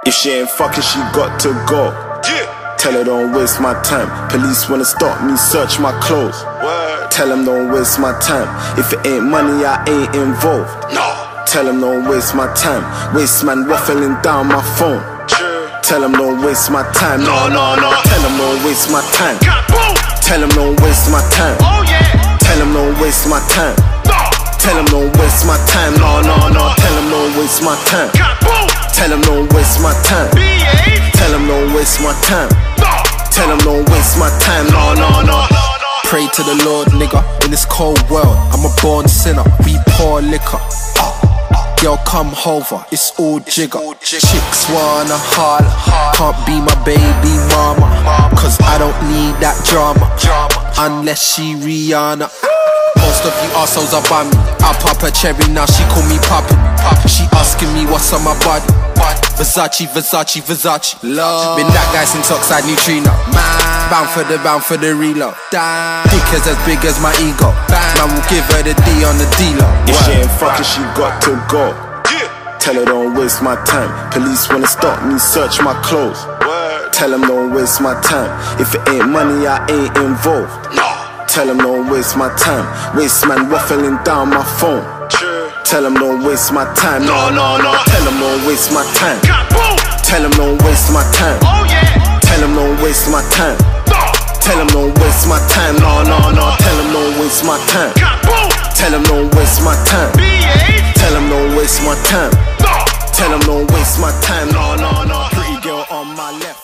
If she ain't fucking, she got to go. Tell her don't waste my time. Police wanna stop me, search my clothes. Tell them don't waste my time. If it ain't money, I ain't involved. Tell them don't waste my time. Waste man waffling down my phone. Tell them don't waste my time. No. Tell them don't waste my time. Tell them don't waste my time. Tell them don't waste my time. Tell them don't waste my time. No. Tell them don't waste my time. Tell them don't waste my time. Tell them don't waste my time. Tell them don't waste my time. No. Pray to the Lord, nigga, in this cold world. I'm a born sinner, we pour liquor. Girl, come over, it's all jigger. Chicks wanna holler, can't be my baby mama, cause I don't need that drama, unless she Rihanna. Most of you assholes are by me. I pop a cherry, now she call me Poppy. She asking me what's on my body. Versace. Been that guy since Oxide Neutrino. Bound for the reload. Dick is as big as my ego. Man will give her the D on the D-Lo. If she ain't fucking, she got to go. Tell her don't waste my time. Police wanna stop me, search my clothes. Tell them don't waste my time. If it ain't money, I ain't involved. Tell them don't waste my time. Waste man waffling down my phone. Tell them don't waste my time. No. Tell them don't waste my time. Tell them don't waste my time. Tell them don't waste my time. Tell them don't waste my time. No. Tell them don't waste my time. Tell them don't waste my time. Tell them don't waste my time. Tell them don't waste my time. No. Pretty girl on my left.